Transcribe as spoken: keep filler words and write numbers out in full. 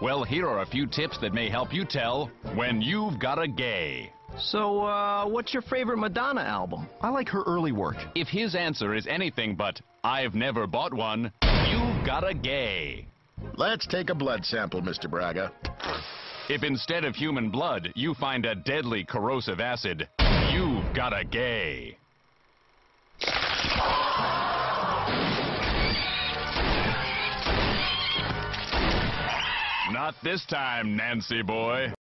Well, here are a few tips that may help you tell when you've got a gay. So, uh, what's your favorite Madonna album? I like her early work. If his answer is anything but, I've never bought one, you've got a gay. Let's take a blood sample, Mister Braga. If instead of human blood, you find a deadly corrosive acid, you've got a gay. Not this time, Nancy boy.